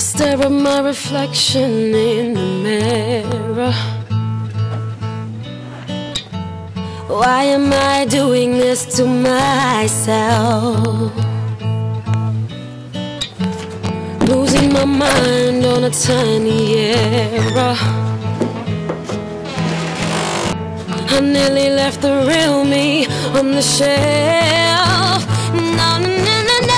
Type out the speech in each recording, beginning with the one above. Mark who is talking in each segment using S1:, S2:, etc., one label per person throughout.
S1: stare at my reflection in the mirror. Why am I doing this to myself? Losing my mind on a tiny error. I nearly left the real me on the shelf. No, no, no, no, no.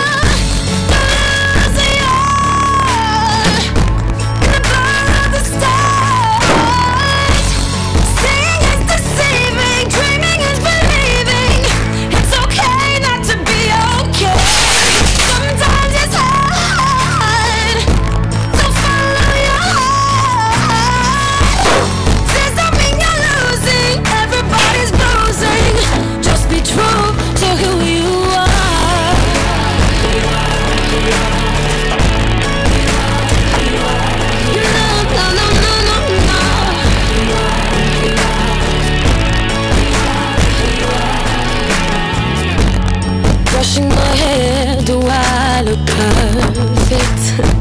S1: Brushing my hair, do I look perfect?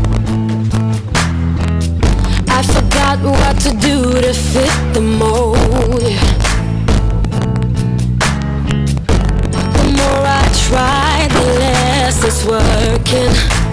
S1: I forgot what to do to fit the mold. The more I try, the less it's working.